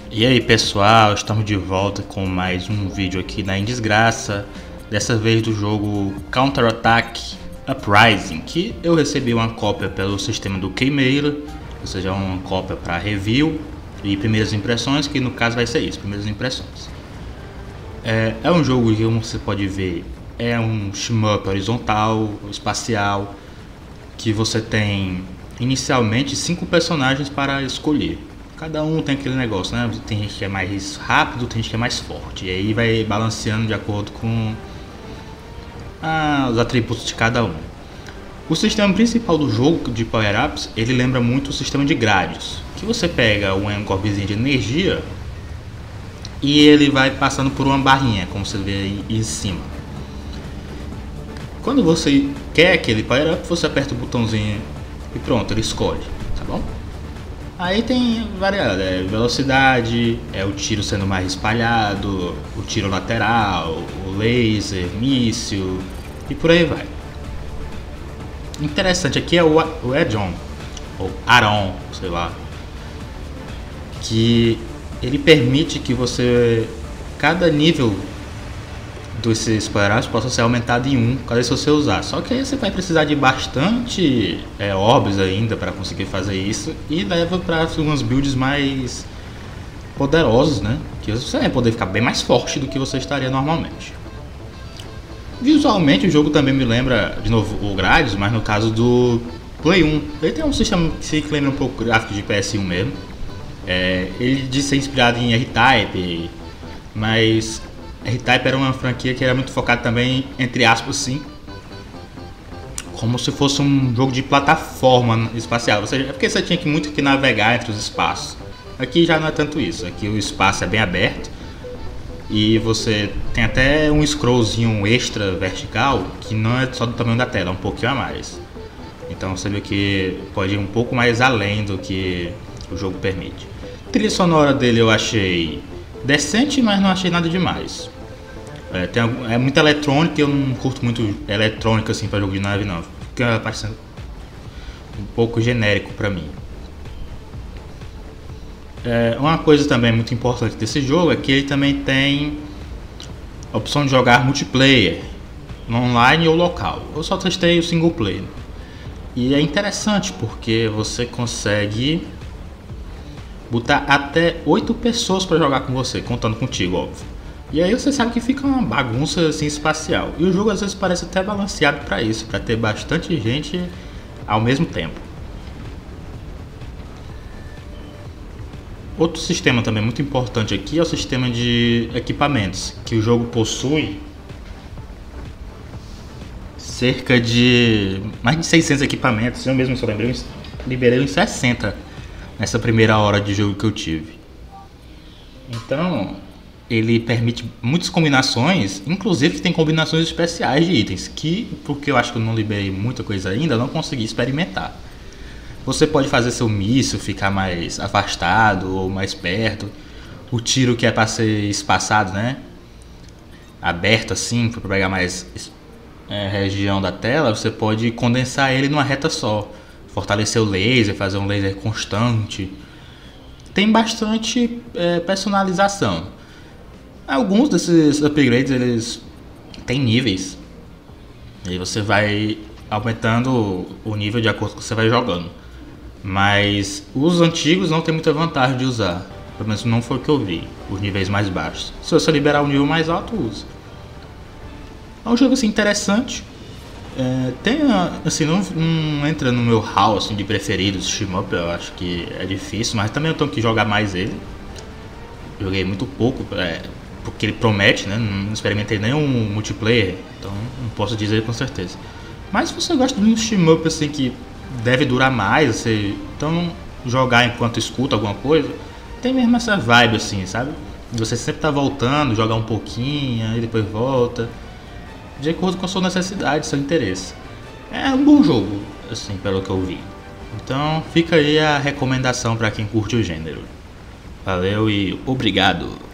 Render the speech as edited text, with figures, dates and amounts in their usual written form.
E aí pessoal, estamos de volta com mais um vídeo aqui na Indesgraça. Dessa vez do jogo Counter-Attack Uprising, que eu recebi uma cópia pelo sistema do Keymailer, ou seja, uma cópia para review e primeiras impressões, que no caso vai ser isso, primeiras impressões. É um jogo que, como você pode ver, é um shmup horizontal, espacial, que você tem inicialmente 5 personagens para escolher. Cada um tem aquele negócio, né? Tem gente que é mais rápido, tem gente que é mais forte. E aí vai balanceando de acordo com os atributos de cada um. O sistema principal do jogo de power-ups, ele lembra muito o sistema de grades. Que você pega um encorbezinho de energia e ele vai passando por uma barrinha, como você vê aí em cima. Quando você quer aquele power-up, você aperta o botãozinho e pronto, ele escolhe, tá bom? Aí tem variedade, velocidade, o tiro sendo mais espalhado, o tiro lateral, o laser, míssil e por aí vai. Interessante aqui é o add-on, ou add-on, sei lá, que ele permite que você, cada nível desses power-ups possa ser aumentado em 1 cada vez que você usar. Só que aí você vai precisar de bastante orbs ainda para conseguir fazer isso, e leva para algumas builds mais poderosos, né? Que você vai poder ficar bem mais forte do que você estaria normalmente. Visualmente o jogo também me lembra, de novo, o Gradius, mas no caso do Play 1. Ele tem um sistema que lembra um pouco o gráfico de PS1 mesmo. Ele diz ser inspirado em R-Type, mas R-Type era uma franquia que era muito focada também, entre aspas, sim, como se fosse um jogo de plataforma espacial. Ou seja, é porque você tinha muito que navegar entre os espaços. Aqui já não é tanto isso. Aqui o espaço é bem aberto e você tem até um scrollzinho extra vertical que não é só do tamanho da tela, é um pouquinho a mais. Então você vê que pode ir um pouco mais além do que o jogo permite. A trilha sonora dele eu achei decente, mas não achei nada demais. É muito eletrônica, eu não curto muito eletrônica assim para jogo de nave não. Fica parecendo um pouco genérico para mim. Uma coisa também muito importante desse jogo é que ele também tem a opção de jogar multiplayer, online ou local. Eu só testei o single player. E é interessante porque você consegue botar até 8 pessoas para jogar com você, contando contigo, óbvio. E aí você sabe que fica uma bagunça assim espacial. E o jogo às vezes parece até balanceado para isso, para ter bastante gente ao mesmo tempo. Outro sistema também muito importante aqui é o sistema de equipamentos, que o jogo possui cerca de mais de 600 equipamentos. Eu mesmo só liberei uns 60 nessa primeira hora de jogo que eu tive. Então ele permite muitas combinações, inclusive que tem combinações especiais de itens, que, porque eu acho que eu não liberei muita coisa ainda, não consegui experimentar. Você pode fazer seu míssil ficar mais afastado ou mais perto, o tiro que é para ser espaçado, né, aberto assim, para pegar mais região da tela, você pode condensar ele numa reta só, fortalecer o laser, fazer um laser constante. Tem bastante personalização. Alguns desses upgrades eles têm níveis, e aí você vai aumentando o nível de acordo com que você vai jogando. Mas os antigos não tem muita vantagem de usar, pelo menos não foi o que eu vi, os níveis mais baixos. Se você liberar o nível mais alto, usa. É um jogo assim interessante. Assim, não entra no meu hall assim, de preferidos shmup, eu acho que é difícil, mas também eu tenho que jogar mais ele. Joguei muito pouco, porque ele promete, né? Não experimentei nenhum multiplayer, então não posso dizer com certeza. Mas se você gosta de um shmup assim que deve durar mais, então jogar enquanto escuta alguma coisa, tem mesmo essa vibe assim, sabe? Você sempre tá voltando, jogar um pouquinho, aí depois volta, de acordo com a sua necessidade, seu interesse. É um bom jogo, assim, pelo que eu vi. Então fica aí a recomendação para quem curte o gênero. Valeu e obrigado!